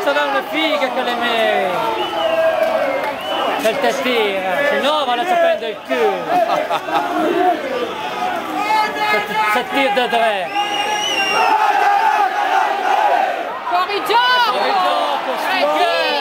saranno le fighe che le meri. Se te tira, se no vanno a prendere il culo. Se tira da tre. Fuori gioco! Fuori gioco,